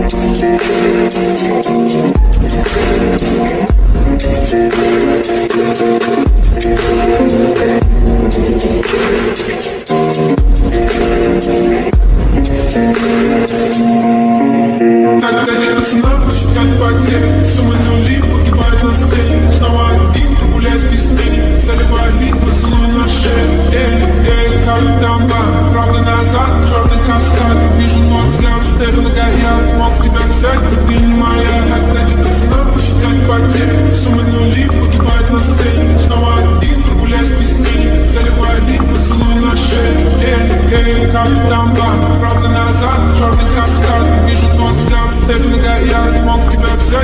Так дайте пацанам посчитать потери, суммы нули, погибать на сцене. Снова один, гулять без тени, заливай лик, поцелуй на шее. Как там бар, правда назад, черный каскад. Вижу твой взгляд, Стефана горят, мог тебя взять, но ты не моя. Так дайте пацанам посчитать потери, суммы нули, погибать на сцене. Снова один, гулять без тени, заливай лик, поцелуй на шее. Как там бар, правда назад, черный каскад. Вижу твой взгляд, Стефана горят, мог тебя взять.